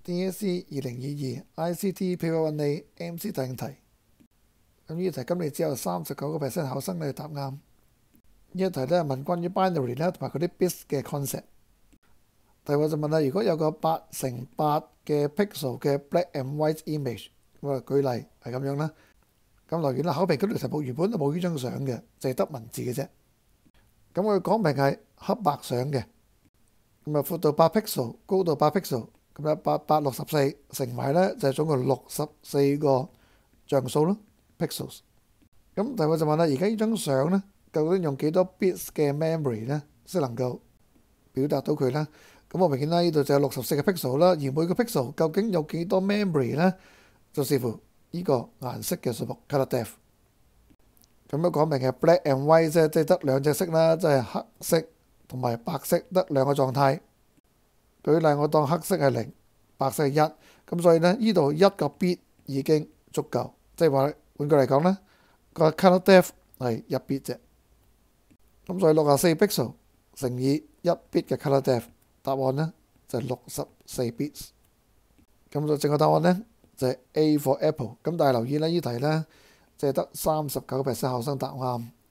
DSE 2022 ICT Paper 1A MC 第5題。咁呢題今年只有39% 考生咧答啱。呢一題咧問關於 binary 咧同埋嗰啲 bits 嘅 concept。題目就問啦，如果有個8×8嘅 pixel 嘅 black and white image， 咁啊舉例係咁樣啦。咁來源啦，考評嗰條題目原本都冇呢張相嘅，就係得文字嘅啫。咁佢講明係黑白相嘅。咁啊闊度8 pixel， 高度8 pixel， 咁咧8×8=64，乘埋咧就係總共64個像素咯 pixels。咁題目就問啦，而家呢張相咧究竟用幾多 bits 嘅 memory 咧先能夠表達到佢咧？咁我明顯啦，呢度就有64個 pixel 啦，而每個 pixel 究竟有幾多 memory 咧，就視乎呢個顏色嘅數目 color depth。咁樣講明係 black and white 啫，即係得兩隻色啦，即係黑色同埋白色得兩個狀態。舉例，我當黑色係0，白色係1，咁所以咧呢度1個 bit 已經足夠，即係話換句嚟講咧，個 color depth 係1 bit 啫。咁所以64 pixel 乘以1 bit 嘅 color depth， 答案咧就係64 bits。咁就正確答案咧就係 A for Apple。咁但係留意咧，呢題咧即係得39% 考生答啱。